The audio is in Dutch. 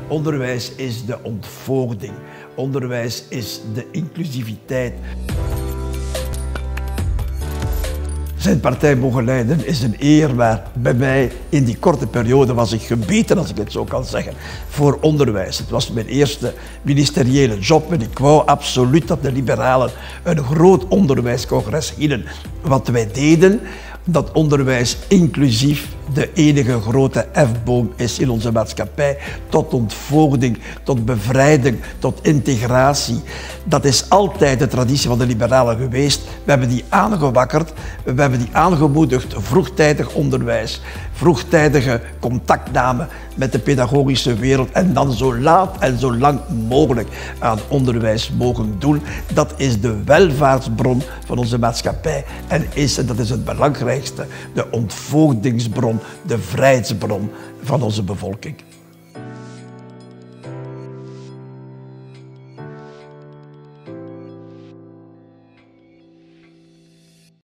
Onderwijs is de ontvoogding. Onderwijs is de inclusiviteit. Zijn partij mogen leiden is een eer, maar bij mij in die korte periode was ik gebeten, als ik het zo kan zeggen, voor onderwijs. Het was mijn eerste ministeriële job en ik wou absoluut dat de liberalen een groot onderwijscongres hielden. Wat wij deden, dat onderwijs inclusief de enige grote hefboom is in onze maatschappij, tot ontvoogding, tot bevrijding, tot integratie. Dat is altijd de traditie van de liberalen geweest. We hebben die aangewakkerd, we hebben die aangemoedigd, vroegtijdig onderwijs, vroegtijdige contactname met de pedagogische wereld en dan zo laat en zo lang mogelijk aan onderwijs mogen doen. Dat is de welvaartsbron van onze maatschappij en dat is het belangrijkste, de ontvoogdingsbron, de vrijheidsbron van onze bevolking.